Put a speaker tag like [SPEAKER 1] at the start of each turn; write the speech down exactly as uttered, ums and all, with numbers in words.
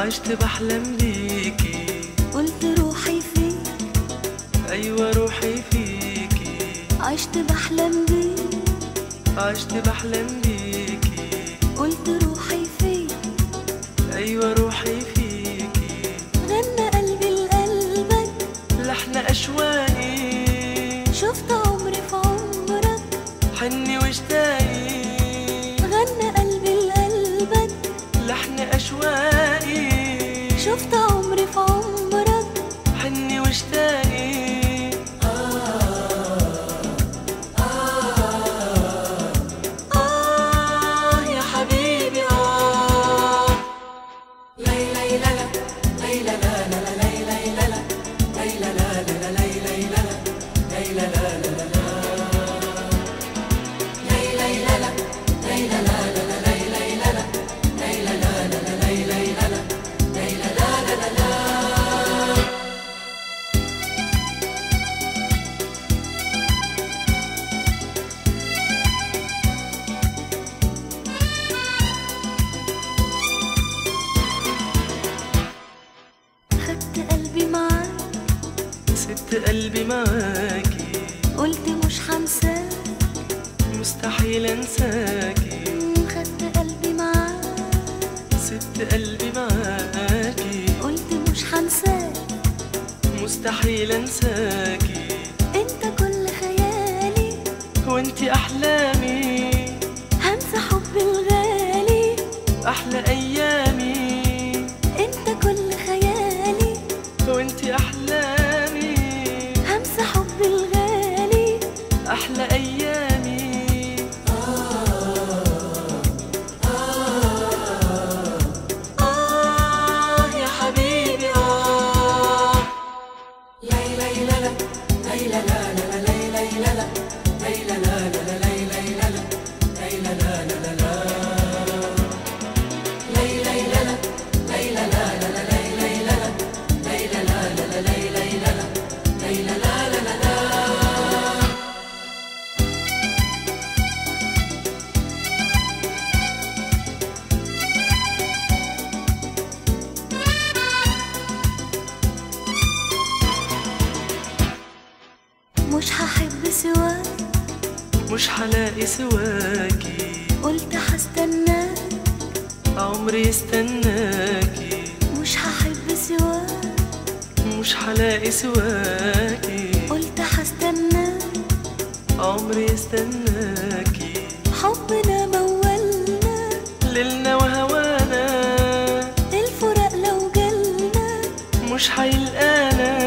[SPEAKER 1] عشت بحلم بيكي،
[SPEAKER 2] قلت روحي فيك،
[SPEAKER 1] أيوة روحي فيكي،
[SPEAKER 2] عشت بحلم بيك،
[SPEAKER 1] عشت بحلم بيكي،
[SPEAKER 2] قلت روحي فيك،
[SPEAKER 1] أيوة روحي فيكي،
[SPEAKER 2] غنى قلبي لقلبك
[SPEAKER 1] لحن أشواقي،
[SPEAKER 2] شفت عمري في عمرك
[SPEAKER 1] حني واشتاقي،
[SPEAKER 2] غنى قلبي لقلبك
[SPEAKER 1] لحن أشواقي،
[SPEAKER 2] شفت عمري في عمرك
[SPEAKER 1] حني واشتاقي.
[SPEAKER 2] خدت قلبي معاك،
[SPEAKER 1] سبت قلبي معاكي،
[SPEAKER 2] قلت مش هنساك،
[SPEAKER 1] مستحيل انساكي،
[SPEAKER 2] خدت قلبي معاك،
[SPEAKER 1] سبت قلبي معاكي،
[SPEAKER 2] قلت مش هنساك،
[SPEAKER 1] مستحيل انساكي،
[SPEAKER 2] انت كل خيالي
[SPEAKER 1] وانتي احلامي،
[SPEAKER 2] هنسى حبي الغالي،
[SPEAKER 1] احلى ايامي،
[SPEAKER 2] انت كل خيالي
[SPEAKER 1] وانتي احلامي،
[SPEAKER 2] هنسى حبي الغالي،
[SPEAKER 1] احلى ايامي. آه يا حبيبي آه. ليلى ليلى ليلى لا لا لا ليلى ليلى ليلى لا لا لا ليلى ليلى ليلى لا لا لا لا ليلى ليلى ليلى لا لا لا ليلى ليلى لا لا لا ليلى ليلى لا لا لا لا.
[SPEAKER 2] مش هحب سواك،
[SPEAKER 1] مش هلاقي سواكي،
[SPEAKER 2] قلت هستناك،
[SPEAKER 1] عمري استناكي،
[SPEAKER 2] مش هحب سواك،
[SPEAKER 1] مش هلاقي سواكي،
[SPEAKER 2] قلت هستناك،
[SPEAKER 1] عمري استناكي،
[SPEAKER 2] حبنا مولنا،
[SPEAKER 1] ليلنا وهوانا،
[SPEAKER 2] الفراق لو جالنا
[SPEAKER 1] مش هيلقانا.